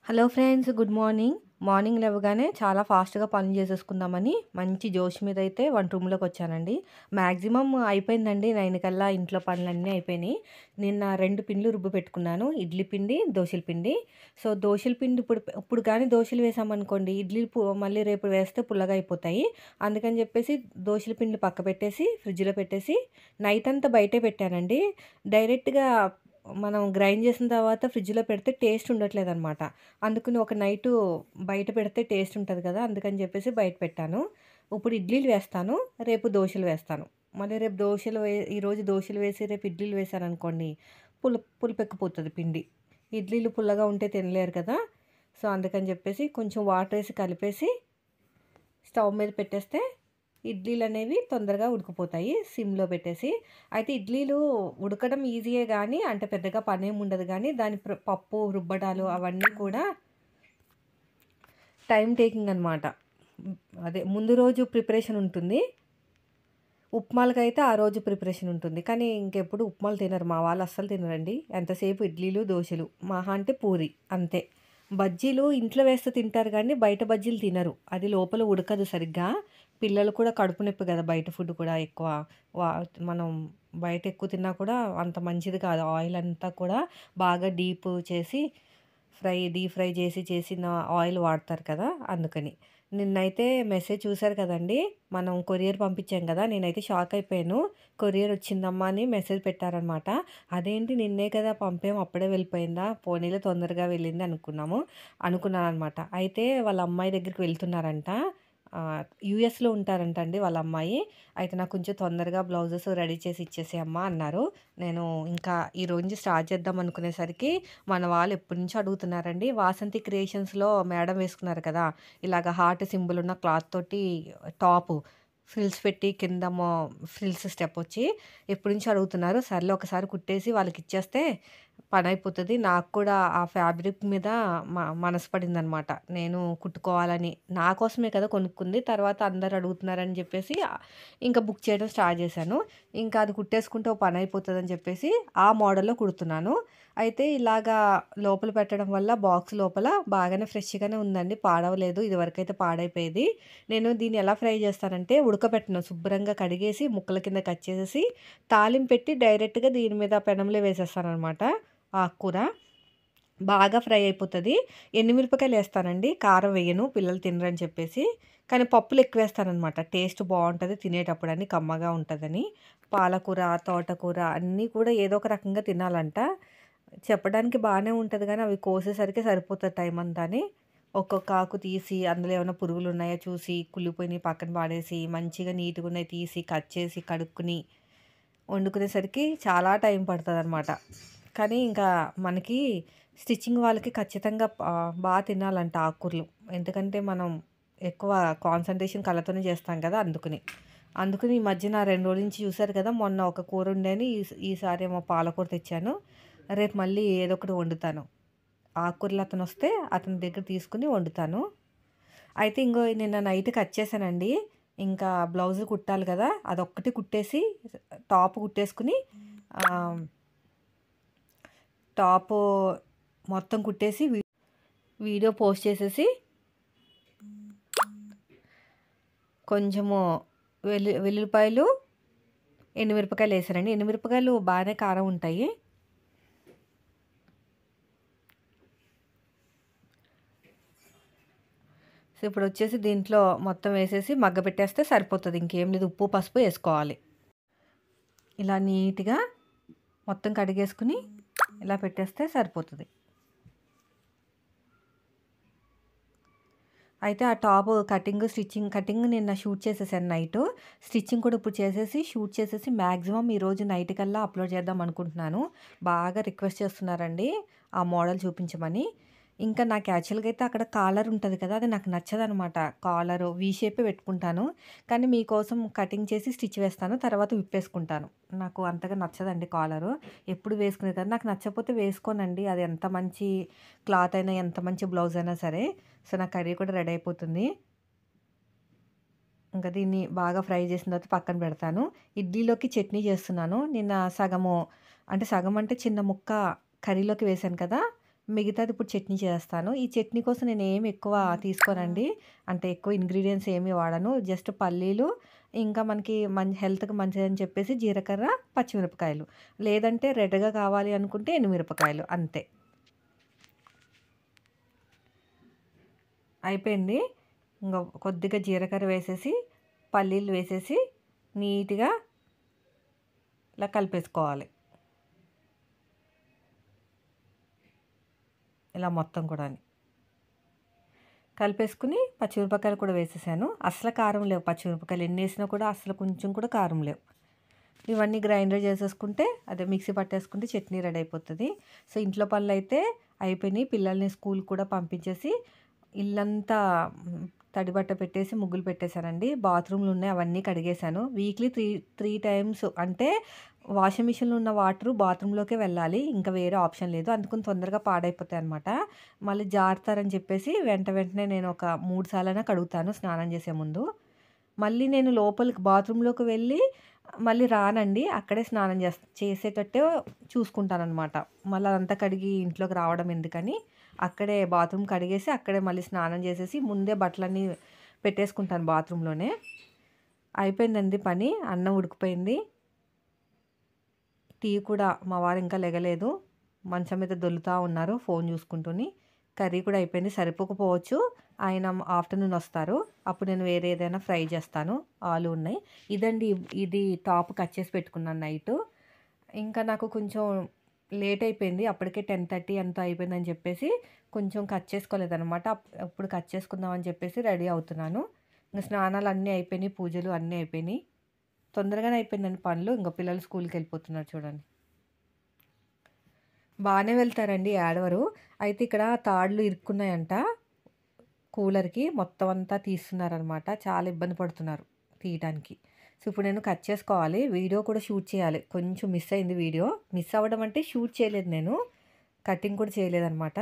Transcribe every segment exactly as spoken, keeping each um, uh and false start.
Hello friends, good morning. Morning లేవగానే చాలా ఫాస్ట్‌గా పనులు చేసేసుకుందామని మంచి జోష్ మీద అయితే వంట రూమ్‌లోకొచ్చానండి. మాక్సిమం అయిపోయిందండి. తొమ్మిది కల్లా ఇంట్లో పనులన్నీ అయిపోయినాయి. నిన్న రెండు పిండ్లు రుబ్బి పెట్టుకున్నాను. ఇడ్లీ పిండి, దోసల పిండి. సో, దోసల పిండి ఇప్పుడు ఇప్పుడు గాని దోసలు వేసామనుకోండి, ఇడ్లీలు పు మళ్ళీ రేపు వేస్తే పుల్లగా అయిపోతాయి. అందుకని చెప్పేసి దోసల పిండి పక్కబెట్టేసి, ఫ్రిడ్జ్‌లో పెట్టేసి నైట్ అంతా బయటే పెట్టానండి. డైరెక్ట్‌గా మనం గ్రైండ్ చేసిన తర్వాత ఫ్రిడ్జ్‌లో పెడితే టేస్ట్ ఉండట్లేదనమాట. అందుకని ఒక నైటు బయట పెడితే టేస్ట్ ఉంటది కదా! అందుకని చెప్పేసి బయట పెట్టాను. ఇప్పుడు ఇడ్లీలు వేస్తాను. రేపు దోసలు వేస్తాను. మళ్ళీ రేపు దోసలు వే ఈరోజు దోసలు వేసి రేపు ఇడ్లీలు వేశాననుకోండి, పులు పులుపెక్కిపోతది పిండి. ఇడ్లీలు పుల్లగా ఉంటే తినలేరు కదా! సో, అందుకని చెప్పేసి కొంచెం వాటర్ ఏసి కలిపేసి స్టవ్ మీద పెట్టేస్తే ఇడ్లీలనేవి తొందరగా ఉడికిపోతాయి సిమ్‌లో పెట్టేసి. అయితే ఇడ్లీలు ఉడకడం ఈజీయే గానీ, అంటే పెద్దగా పనేమి ఉండదు గానీ, దాని ప్ర పప్పు రుబ్బడాలు అవన్నీ కూడా టైమ్ టేకింగ్ అనమాట. హ్మ్. అదే ముందు రోజు ప్రిపరేషన్ ఉంటుంది. ఉప్మాలకైతే ఆ రోజు ప్రిపరేషన్ ఉంటుంది. కానీ ఇంకెప్పుడు ఉప్మాలు తినరు. మా వాళ్ళు అస్సలు తినరండి. ఎంతసేపు ఇడ్లీలు, దోసలు. మహా అంటే పూరి అంతే. బజ్జీలు ఇంట్లో వేస్తే తింటారు గానీ, బయట బజ్జీలు తినరు. అది లోపల ఉడకదు సరిగ్గా. పిల్లలు కూడా కడుపు నొప్పి గదా! బయట ఫుడ్ కూడా ఎక్కువ. వా మనం బయట ఎక్కువ తిన్నా కూడా అంత మంచిది కాదు. ఆయిల్ అంతా కూడా బాగా డీప్ చేసి ఫ్రై డీప్ ఫ్రై చేసి చేసిన ఆయిల్ వాడతారు కదా! అందుకని. నిన్నైతే మెసేజ్ చూసారు కదండీ! మనం కొరియర్ పంపించాం కదా! నేనైతే షాక్ అయిపోయాను. కొరియర్ వచ్చిందమ్మా అని మెసేజ్ పెట్టారనమాట. అదేంటి నిన్నే కదా పంపాం అప్పుడే వెళ్ళిపోయిందా? పోనీలే తొందరగా వెళ్ళింది అనుకున్నాము. అనుకున్నాననమాట. అయితే వాళ్ళ అమ్మాయి దగ్గరికి వెళ్తున్నారంట. ఆహ్, యూఎస్‌లో ఉంటారంట అండి వాళ్ళ అమ్మాయి. అయితే నాకు కొంచెం తొందరగా బ్లౌజెస్ రెడీ చేసి ఇచ్చేసేయి అమ్మా అన్నారు. నేను ఇంకా ఈరోజు నుంచి స్టార్ట్ చేద్దాం అనుకునేసరికి మన వాళ్ళు ఎప్పటినుంచో అడుగుతున్నారండి. వాసంతి క్రియేషన్స్‌లో మేడం వేసుకున్నారు కదా! ఇలాగ హార్ట్ సింబల్ ఉన్న క్లాత్ తోటి టాపు ఫ్రిల్స్ పెట్టి కిందేమో ఫ్రిల్స్ స్టెప్ వచ్చి ఎప్పటినుంచో అడుగుతున్నారు. సర్లే ఒకసారి కుట్టేసి వాళ్ళకిచ్చేస్తే పనైపోతది. నాకు కూడా ఆ ఫ్యాబ్రిక్ మీద మ మనసు పడిందనమాట. నేను కుట్టుకోవాలని. నా కోసమే కదా కొనుక్కుంది. తర్వాత అందరూ అడుగుతున్నారని చెప్పేసి ఇంకా బుక్ చేయడం స్టార్ట్ చేశాను. ఇంకా అది కుట్టేసుకుంటే ఓ పనైపోతదని చెప్పేసి ఆ మోడల్‌లో కుడుతున్నాను. అయితే ఇలాగా లోపల పెట్టడం వల్ల బాక్స్ లోపల బాగానే ఫ్రెష్‌గానే ఉందండి. పాడవలేదు. ఇదివరకైతే పాడైపోయేది. నేను దీన్ని ఎలా ఫ్రై చేస్తానంటే ఉడకబెట్టను. శుభ్రంగా కడిగేసి ముక్కల కింద కట్ చేసేసి తాలింపు పెట్టి డైరెక్ట్‌గా దీని మీద పెనంలో వేసేస్తాననమాట ఆకుకూర. బాగా ఫ్రై అయిపోతది. ఎండుమిరపకాయలేస్తానండి. కారం వేయను పిల్లలు తినరని చెప్పేసి. కానీ పప్పులు ఎక్కువేస్తాననమాట. టేస్ట్ బావుంటది తినేటప్పుడని కమ్మగా ఉంటదని. పాలకూర, తోటకూర అన్నీ కూడా ఏదో ఒక రకంగా తినాలంట. చెప్పడానికి బానే ఉంటది గానీ, అవి కోసేసరికి సరిపోతది టైమంతాని. ఒక్కొక్క ఆకు తీసి, అందులో ఏమన్నా పురుగులున్నాయా చూసి, కుళ్ళిపోయినయి పక్కన పాడేసి, మంచిగా నీట్‌గున్నయి తీసి, కట్ చేసి, కడుక్కొని, వండుకునేసరికి చాలా టైం పడతదనమాట. కానీ ఇంకా మనకి స్టిచ్చింగ్ వాళ్ళకి ఖచ్చితంగా ఆహ్, బా తినాలంట ఆకుకూరలు. ఎందుకంటే, మనం ఎక్కువ కాన్సంట్రేషన్ కళ్ళతోనే చేస్తాం కదా! అందుకని. అందుకని ఈ మధ్యన రెండు రోజుల నుంచి చూసారు కదా! మొన్న ఒక కూర వండాను. ఈస్ ఈసారేమో పాలకూర తెచ్చాను. రేపు మళ్ళీ ఏదో ఒకటి వండుతాను. ఆకుకూరలు అతనొస్తే అతని దగ్గర తీసుకొని వండుతాను. అయితే ఇంగో నిన్న నైట్ కట్ చేశానండి. ఇంకా బ్లౌజులు కుట్టాలి కదా! అదొక్కటి కుట్టేసి టాప్ కుట్టేసుకొని ఆహ్, టాపు మొత్తం కుట్టేసి వి వీడియో పోస్ట్ చేసేసి కొంచెము వెల్లు వెల్లుల్లిపాయలు, ఎండుమిరపకాయలేసానండి. ఎండుమిరపకాయలు బానే కారం ఉంటాయి. సో, ఇప్పుడొచ్చేసి దీంట్లో మొత్తం వేసేసి మగ్గబెట్టేస్తే సరిపోతది. ఇంకేం లేదు. ఉప్పు, పసుపు ఏసుకోవాలి. ఇలా నీట్‌గా మొత్తం కడిగేసుకొని ఇలా పెట్టేస్తే సరిపోతది. అయితే ఆ టాపు కటింగ్, స్టిచ్చింగ్ కటింగ్ నిన్న షూట్ చేసేసాను నైటు. స్టిచ్చింగ్ కూడా ఇప్పుడు చేసేసి, షూట్ చేసేసి మాక్సిమం ఈరోజు నైట్ కల్లా అప్‌లోడ్ చేద్దాం అనుకుంటున్నాను. బాగా రిక్వెస్ట్ చేస్తున్నారండి ఆ మోడల్ చూపించమని. ఇంకా నాకు యాక్చువల్‌గా అయితే అక్కడ కాలర్ ఉంటది కదా! అది నాకు నచ్చదనమాట. కాలరు వి షేపే పెట్టుకుంటాను. కానీ మీకోసం కటింగ్ చేసి స్టిచ్ వేస్తాను. తర్వాత విప్పేసుకుంటాను. నాకు అంతగా నచ్చదండి కాలరు. ఎప్పుడు వేసుకునేది కాదు. నాకు నచ్చకపోతే వేసుకోనండి. అది ఎంత మంచి క్లాత్ అయినా, ఎంత మంచి బ్లౌజ్ అయినా సరే. సో, నా కర్రీ కూడా రెడీ అయిపోతుంది. ఇంక దీన్ని బాగా ఫ్రై చేసిన తర్వాత పక్కన పెడతాను. ఇడ్లీలోకి చట్నీ చేస్తున్నాను. నిన్న సగము అంటే సగం అంటే చిన్న ముక్క కర్రీలోకి వేశాను కదా! మిగతాది ఇప్పుడు చట్నీ చేస్తాను. ఈ చట్నీ కోసం నేను ఏమి ఎక్కువ తీసుకోనండి. అంటే ఎక్కువ ఇంగ్రీడియెంట్స్ ఏమి వాడను. జస్ట్ పల్లీలు, ఇంకా మనకి మం హెల్త్‌కి మంచిదని చెప్పేసి జీలకర్ర, పచ్చిమిరపకాయలు. లేదంటే రెడ్‌గా కావాలి అనుకుంటే ఎండుమిరపకాయలు అంతే. అయిపోయింది. ఇంగ కొద్దిగా జీలకర్ర వేసేసి, పల్లీలు వేసేసి నీట్‌గా ఇలా కలిపేసుకోవాలి. ఇలా మొత్తం కూడాని. కలిపేసుకొని పచ్చిమిరపకాయలు కూడా వేసేసాను. అస్సలు కారం లేవు పచ్చిమిరపకాయలు. ఎన్నేసినా కూడా అస్సలు కొంచెం కూడా కారం లేవు. ఇవన్నీ గ్రైండర్ చేసేసుకుంటే అదే మిక్సీ పట్టేసుకుంటే చట్నీ రెడీ అయిపోతది. సో, ఇంట్లో పనులైతే అయిపోయినాయి. పిల్లల్ని స్కూల్‌కి కూడా పంపించేసి ఇల్లంతా హ్మ్, తడి బట్ట పెట్టేసి ముగ్గులు పెట్టేసానండి. బాత్రూమ్‌లు ఉన్నాయి అవన్నీ కడిగేసాను. వీక్లీ త్రీ త్రీ టైమ్స్ అంటే వాషింగ్ మిషన్‌లో ఉన్న వాటరు బాత్రూమ్‌లోకే వెళ్ళాలి. ఇంకా వేరే ఆప్షన్ లేదు. అందుకని తొందరగా పాడైపోతాయన్నమాట. మళ్ళీ జారుతారని చెప్పేసి వెంట వెంటనే నేను ఒక మూడు సార్లైనా కడుగుతాను స్నానం చేసే ముందు. మళ్ళీ నేను లోపలికి బాత్రూమ్‌లోకి వెళ్ళి మళ్ళీ రానండి. అక్కడే స్నానం చేస్ చేసేటట్టే చూసుకుంటాననమాట. మళ్ళీ అదంతా కడిగి ఇంట్లోకి రావడం ఎందుకని, అక్కడే బాత్రూమ్ కడిగేసి, అక్కడే మళ్ళీ స్నానం చేసేసి, ముందే బట్టలన్నీ పెట్టేసుకుంటాను బాత్రూమ్‌లోనే. అయిపోయిందండి పని. అన్నం ఉడికిపోయింది. టీ కూడా మా వారు ఇంకా లెగలేదు. మంచం మీద దొర్లుతా ఉన్నారు ఫోను చూసుకుంటూని. కర్రీ కూడా అయిపోయింది. సరిపోకపోవచ్చు. ఆయన ఆఫ్టర్‌నూన్ వస్తారు. అప్పుడు నేను వేరే ఏదైనా ఫ్రై చేస్తాను. ఆలు ఉన్నాయి. ఇదండి ఇది టాప్ కట్ చేసి పెట్టుకున్నాను నైటు. ఇంకా నాకు కొంచెం లేట్ అయిపోయింది. అప్పటికే పది ముప్పై ఎంతో అయిపోయిందని చెప్పేసి కొంచెం కట్ చేసుకోలేదనమాట. అప్ అప్పుడు కట్ చేసుకుందాం అని చెప్పేసి రెడీ అవుతున్నాను. ఇంక స్నానాలు అన్నీ అయిపోయినాయి. పూజలు అన్నీ అయిపోయినాయి. తొందరగానే అయిపోయిందండి పనులు. ఇంక పిల్లలు స్కూల్‌కెళ్ళిపోతున్నారు చూడండి. బానే వెళ్తారండి ఏడవరు. అయితే ఇక్కడ తాడులు ఇరుక్కున్నాయంట కూలర్‌కి. మొత్తం అంతా తీస్తున్నారనమాట. చాలా ఇబ్బంది పడుతున్నారు తీయటానికి. సో, ఇప్పుడు నేను కట్ చేసుకోవాలి. వీడియో కూడా షూట్ చేయాలి. కొంచెం మిస్ అయింది వీడియో. మిస్ అవ్వడం అంటే షూట్ చేయలేదు నేను. కటింగ్ కూడా చేయలేదనమాట.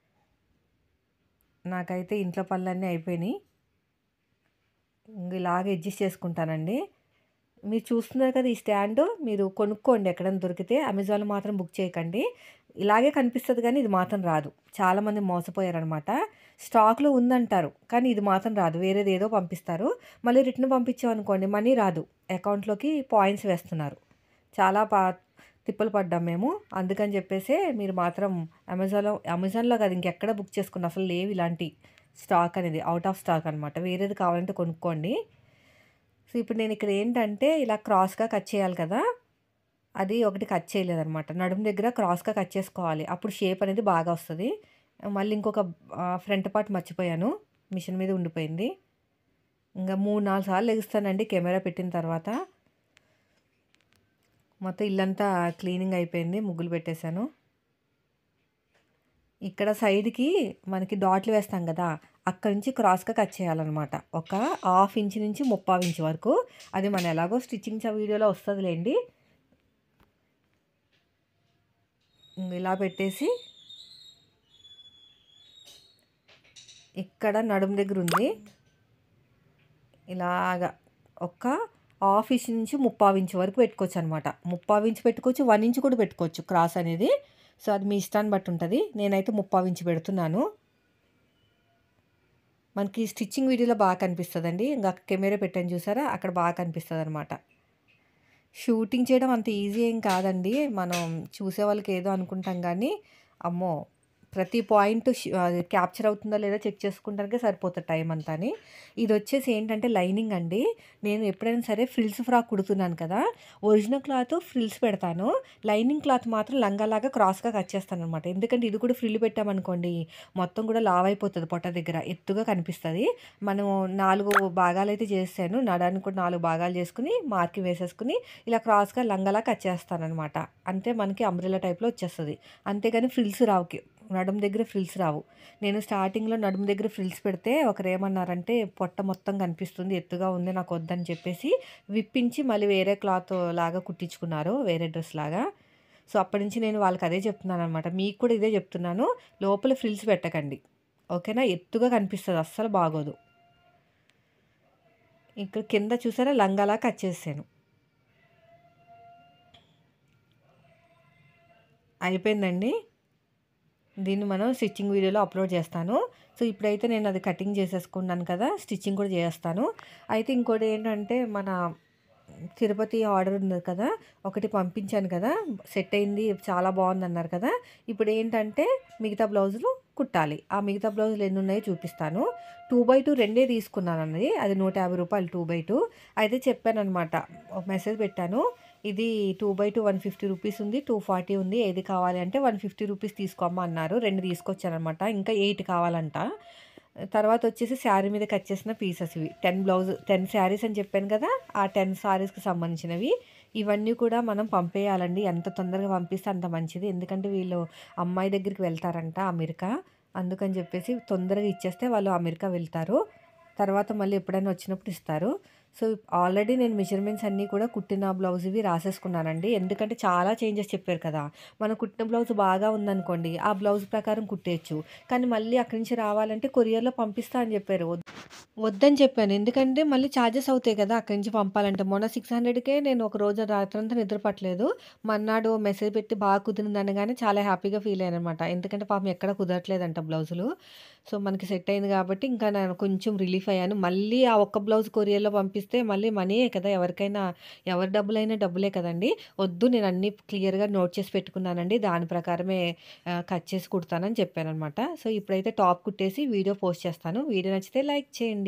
నాకైతే ఇంట్లో పనులన్నీ అయిపోయినాయి. ఇంగ ఇలాగ అడ్జస్ట్ చేసుకుంటానండి. మీరు చూస్తున్నారు కదా! ఈ స్టాండు మీరు కొనుక్కోండి ఎక్కడైనా దొరికితే. అమెజాన్‌లో మాత్రం బుక్ చేయకండి. ఇలాగే కనిపిస్తది గానీ ఇది మాత్రం రాదు. చాలామంది మోసపోయారనమాట. స్టాక్‌లో ఉందంటారు. కానీ ఇది మాత్రం రాదు. వేరేదేదో పంపిస్తారు. మళ్ళీ రిటర్న్ పంపించామనుకోండి మనీ రాదు. అకౌంట్‌లోకి పాయింట్స్ వేస్తున్నారు. చాలా పా తిప్పలు పడ్డాం మేము. అందుకని చెప్పేసే మీరు మాత్రం అమెజాన్‌లో అమెజాన్‌లో కాదు ఇంకెక్కడ బుక్ చేసుకోండి. అసలు లేవు ఇలాంటి స్టాక్ అనేది. ఔట్ ఆఫ్ స్టాక్ అనమాట. వేరేది కావాలంటే కొనుక్కోండి. సో, ఇప్పుడు నేనిక్కడ ఏంటంటే ఇలా క్రాస్‌గా కట్ చేయాలి కదా! అది ఒకటి కట్ చేయలేదనమాట. నడుము దగ్గర క్రాస్‌గా కట్ చేసుకోవాలి. అప్పుడు షేప్ అనేది బాగా వస్తది. మళ్ళీ ఇంకొక ఆహ్, ఫ్రంట్ పార్ట్ మర్చిపోయాను. మిషన్ మీద ఉండిపోయింది. ఇంగ మూడు, నాలుగు సార్లు లెగుస్తానండి కెమెరా పెట్టిన తర్వాత. మొత్తం ఇల్లంతా క్లీనింగ్ అయిపోయింది. ముగ్గులు పెట్టేశాను. ఇక్కడ సైడ్‌కి మనకి డాట్లు వేస్తాం గదా! అక్కడి నుంచి క్రాస్‌గా కట్ చేయాలనమాట. ఒక హాఫ్ ఇంచ్ నుంచి ముప్పావు ఇంచ్ వరకు. అది మన ఎలాగో స్టిచ్చింగ్ చ వీడియోలో వస్తదిలెండి. ఇంగ ఇలా పెట్టేసి ఇక్కడ నడుము దగ్గరుంది. ఇలాగా ఒక హాఫ్ ఇంచ్ నుంచి ముప్పావు ఇంచ్ వరకు పెట్టుకోవచ్చనమాట. ముప్పావు ఇంచ్ పెట్టుకోవచ్చు, ఒక ఇంచ్ కూడా పెట్టుకోవచ్చు క్రాస్ అనేది. సో, అది మీ ఇష్టాన్ని బట్టి ఉంటది. నేనైతే ముప్పావు ఇంచ్ పెడుతున్నాను. మనకి స్టిచ్చింగ్ వీడియోలో బాగా కనిపిస్తదండి. ఇంగ కెమెరా పెట్టాను చూసారా? అక్కడ బాగా కనిపిస్తదనమాట. షూటింగ్ చేయడం అంత ఈజీ ఏం కాదండి. మనం చూసేవాళ్ళకి ఏదో అనుకుంటాం గానీ, అమ్మో! ప్రతి పాయింట్ ష్ అది క్యాప్చర్ అవుతుందా లేదా చెక్ చేసుకుంటానికే సరిపోతది టైం అంతాని. ఇదొచ్చేసి ఏంటంటే లైనింగ్ అండి. నేను ఎప్పుడైనా సరే ఫ్రిల్స్ ఫ్రాక్ కుడుతున్నాను కదా! ఒరిజినల్ క్లాత్ ఫ్రిల్స్ పెడతాను. లైనింగ్ క్లాత్ మాత్రం లంగాలాగా క్రాస్‌గా కట్ చేస్తాననమాట. ఎందుకంటే ఇది కూడా ఫ్రిల్ పెట్టామనుకోండి, మొత్తం కూడా లావైపోతది పొట్ట దగ్గర. ఎత్తుగా కనిపిస్తది. మనం నాలుగు భాగాలైతే చేశాను. నడానికి కూడా నాలుగు భాగాలు చేసుకొని, మార్కింగ్ వేసేసుకొని, ఇలా క్రాస్‌గా లంగాలా కట్ చేస్తాననమాట. అంటే మనకి అంబ్రెల్లా టైప్‌లో వచ్చేస్తది. అంతేగాని ఫ్రిల్స్ రావు. కి నడుము దగ్గర ఫ్రిల్స్ రావు. నేను స్టార్టింగ్‌లో నడుము దగ్గర ఫ్రిల్స్ పెడితే ఒకరేమన్నారంటే, "పొట్ట మొత్తం కనిపిస్తుంది. ఎత్తుగా ఉంది. నాకొద్దని" చెప్పేసి విప్పించి మళ్ళీ వేరే క్లాత్ లాగా కుట్టించుకున్నారు. వేరే డ్రెస్ లాగా. సో, అప్పటినుంచి నేను వాళ్ళకి అదే చెప్తున్నాననమాట. మీకు కూడా ఇదే చెప్తున్నాను. లోపల ఫ్రిల్స్ పెట్టకండి. ఓకేనా? ఎత్తుగా కనిపిస్తది. అస్సలు బాగోదు. ఇక్కడ కింద చూసారా లంగాలా కట్ చేసేసాను. అయిపోయిందండి. దీన్ని మనం స్టిచ్చింగ్ వీడియోలో అప్లోడ్ చేస్తాను. సో, ఇప్పుడైతే నేను అది కటింగ్ చేసేసుకున్నాను కదా! స్టిచ్చింగ్ కూడా చేసేస్తాను. అయితే ఇంకోటి ఏంటంటే మన తిరుపతి ఆర్డర్ ఉన్నది కదా! ఒకటి పంపించాను కదా! సెట్ అయింది. చాలా బావుందన్నారు కదా! ఇప్పుడేంటంటే మిగతా బ్లౌజులు కుట్టాలి. ఆ మిగతా బ్లౌజులు ఎన్నున్నాయో చూపిస్తాను. టూ బై టూ రెండే తీసుకున్నానండి. అది రూ. నూట యాభై టూ బై టూ. అయితే చెప్పాననమాట. ఒక మెసేజ్ పెట్టాను. ఇది two by two one fifty rupees ఉంది. టూ ఫార్టీ ఉంది. ఏది కావాలి అంటే వన్ ఫిఫ్టీ రూపీస్ తీసుకో అమ్మ అన్నారు. రెండు తీసుకొచ్చాననమాట. ఇంకా ఎనిమిది కావాలంట. తర్వాత వచ్చేసి శారీ మీద కట్ చేసిన పీసెస్ ఇవి. టెన్ బ్లౌజ్ టెన్ శారీస్ అని చెప్పాను కదా! ఆ టెన్ శారీస్‌కి సంబంధించినవి. ఇవన్నీ కూడా మనం పంపేయాలండి. ఎంత తొందరగా పంపిస్తే అంత మంచిది. ఎందుకంటే వీళ్ళు అమ్మాయి దగ్గరికి వెళ్తారంట అమెరికా. అందుకని చెప్పేసి తొందరగా ఇచ్చేస్తే వాళ్ళు అమెరికా వెళ్తారు. తర్వాత మళ్ళీ ఎప్పుడైనా వచ్చినప్పుడు ఇస్తారు. సో, ఆల్రెడీ నేను మెజర్‌మెంట్స్ అన్నీ కూడా కుట్టిన బ్లౌజ్ ఇవి రాసేసుకున్నానండి. ఎందుకంటే చాలా చేంజెస్ చెప్పారు కదా! మనం కుట్టిన బ్లౌజ్ బాగా ఉందనుకోండి, ఆ బ్లౌజ్ ప్రకారం కుట్టేయొచ్చు. కానీ మళ్ళీ అక్కడి నుంచి రావాలంటే కొరియర్‌లో పంపిస్తా అని చెప్పారు. వద్ వద్దని చెప్పాను. ఎందుకంటే మళ్ళీ చార్జెస్ అవుతాయి కదా! అక్కడి నుంచి పంపాలంటే. మొన్న ఆరు వందలకే నేను ఒక రోజు రాత్రంతా నిద్ర పట్టలేదు. మర్నాడు మెసేజ్ పెట్టి బాగా కుదిరిందనగానే చాలా హ్యాపీగా ఫీల్ అయ్యాననమాట. ఎందుకంటే పాపం ఎక్కడ కుదరట్లేదంట బ్లౌజులు. సో, మనకి సెట్ అయింది కాబట్టి ఇంకా నేను కొంచెం రిలీఫ్ అయ్యాను. మళ్ళీ ఆ ఒక్క బ్లౌజ్ కొరియర్‌లో పంపిస్తే మళ్ళీ మనీయే కదా! ఎవరికైనా ఎవరి డబ్బులైనా డబ్బులే కదండీ! వద్దు నేను అన్నీ క్లియర్‌గా నోట్ చేసి పెట్టుకున్నానండి. దాని ప్రకారమే ఆహ్, కట్ చేసి కుడతానని చెప్పాననమాట. సో, ఇప్పుడైతే టాప్ కుట్టేసి వీడియో పోస్ట్ చేస్తాను. వీడియో నచ్చితే లైక్ చేయండి.